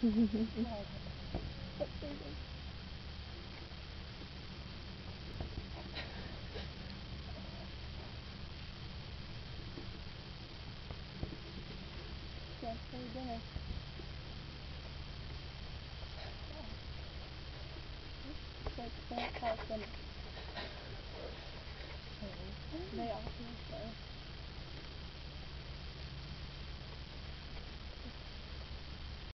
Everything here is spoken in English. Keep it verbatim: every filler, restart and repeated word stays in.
Yes, for dinner. Like, they have dinner. They often say.